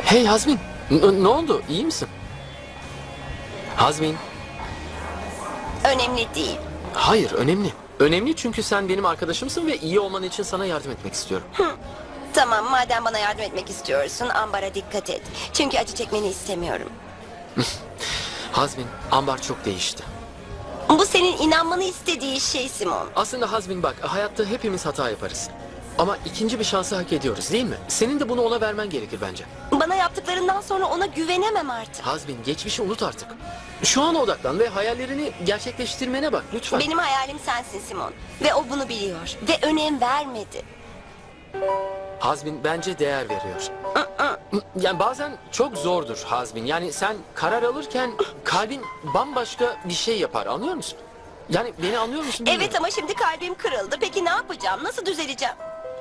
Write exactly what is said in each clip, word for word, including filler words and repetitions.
Hey Hazmin, N- ne oldu? İyi misin? Hazmin, Önemli değil. hayır önemli. Önemli çünkü sen benim arkadaşımsın ve iyi olman için sana yardım etmek istiyorum. Tamam, madem bana yardım etmek istiyorsun, Ambar'a dikkat et. Çünkü acı çekmeni istemiyorum. Hazmin, Ambar çok değişti. Bu senin inanmanı istediği şey Simon. Aslında Hazmin bak, hayatta hepimiz hata yaparız. Ama ikinci bir şansı hak ediyoruz değil mi? Senin de bunu ona vermen gerekir bence. Bana yaptıklarından sonra ona güvenemem artık. Hazmin, geçmişi unut artık. Şu ana odaklan ve hayallerini gerçekleştirmene bak lütfen. Benim hayalim sensin Simon. Ve o bunu biliyor. Ve önem vermedi. Hazmin bence değer veriyor. Yani bazen çok zordur Hazmin. Yani sen karar alırken kalbin bambaşka bir şey yapar, anlıyor musun? Yani beni anlıyor musun bilmiyorum. Evet ama şimdi kalbim kırıldı. Peki ne yapacağım? Nasıl düzeleceğim?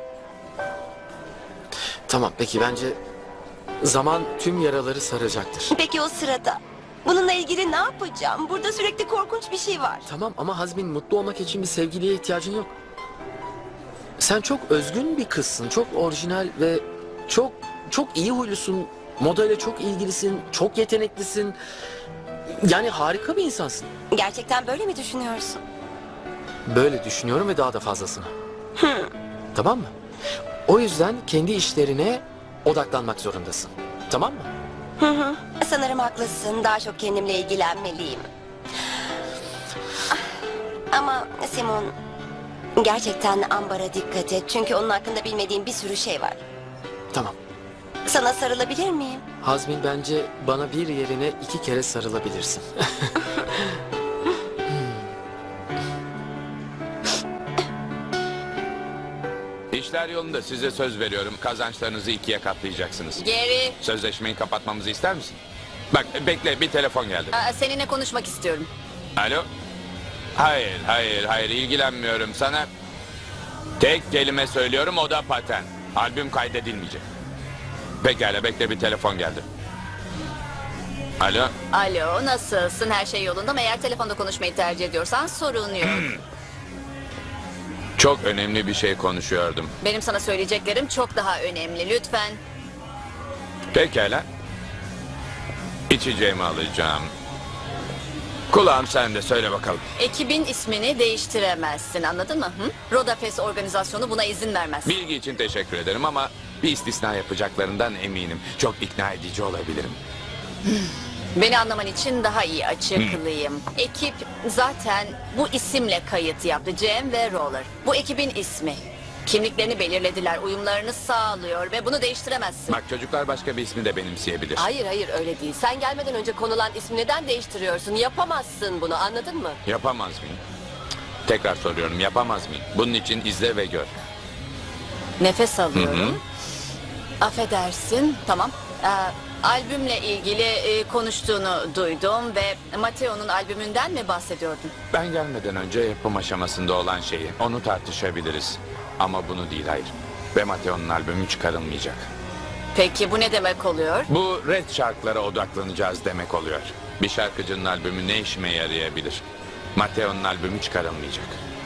Tamam peki bence zaman tüm yaraları saracaktır. Peki o sırada? Bununla ilgili ne yapacağım? Burada sürekli korkunç bir şey var. Tamam ama Hazmin, mutlu olmak için bir sevgiliye ihtiyacın yok. Sen çok özgün bir kızsın, çok orijinal ve çok çok iyi huylusun. Modayla çok ilgilisin, çok yeteneklisin. Yani harika bir insansın. Gerçekten böyle mi düşünüyorsun? Böyle düşünüyorum ve daha da fazlasını. Tamam mı? O yüzden kendi işlerine odaklanmak zorundasın. Tamam mı? Hı hı. Sanırım haklısın. Daha çok kendimle ilgilenmeliyim. Ama Simon, gerçekten Ambar'a dikkat et. Çünkü onun hakkında bilmediğim bir sürü şey var. Tamam. Sana sarılabilir miyim? Hazmin, bence bana bir yerine iki kere sarılabilirsin. İşler yolunda, size söz veriyorum. Kazançlarınızı ikiye katlayacaksınız. Geri. Sözleşmeyi kapatmamızı ister misin? Bak bekle, bir telefon geldi. Aa, seninle konuşmak istiyorum. Alo? Hayır, hayır, hayır, ilgilenmiyorum sana. Tek kelime söylüyorum, o da paten. Albüm kaydedilmeyecek. Pekala, bekle, bir telefon geldi. Alo? Alo, nasılsın? Her şey yolunda mı? Eğer telefonda konuşmayı tercih ediyorsan sorun yok. Çok önemli bir şey konuşuyordum. Benim sana söyleyeceklerim çok daha önemli. Lütfen. Pekala. İçeceğimi alacağım. Kulağım sende, söyle bakalım. Ekibin ismini değiştiremezsin, anladın mı? Hı? Rodafest organizasyonu buna izin vermez. Bilgi için teşekkür ederim ama bir istisna yapacaklarından eminim. Çok ikna edici olabilirim. Beni anlaman için daha iyi açıklayayım. Ekip zaten bu isimle kayıt yaptı. Cem ve Roller. Bu ekibin ismi. Kimliklerini belirlediler, uyumlarını sağlıyor ve bunu değiştiremezsin. Bak, çocuklar başka bir ismi de benimseyebilir. Hayır hayır öyle değil. Sen gelmeden önce konulan ismi neden değiştiriyorsun? Yapamazsın bunu, anladın mı? Yapamaz mıyım? Tekrar soruyorum, yapamaz mıyım? Bunun için izle ve gör. Nefes alıyorum. Affedersin, tamam. Ee, albümle ilgili e, konuştuğunu duydum ve Mateo'nun albümünden mi bahsediyordun? Ben gelmeden önce yapım aşamasında olan şeyi, onu tartışabiliriz. Ama bunu değil, hayır. Ve Mateo'nun albümü çıkarılmayacak. Peki bu ne demek oluyor? Bu rap şarkılara odaklanacağız demek oluyor. Bir şarkıcının albümü ne işime yarayabilir? Mateo'nun albümü çıkarılmayacak.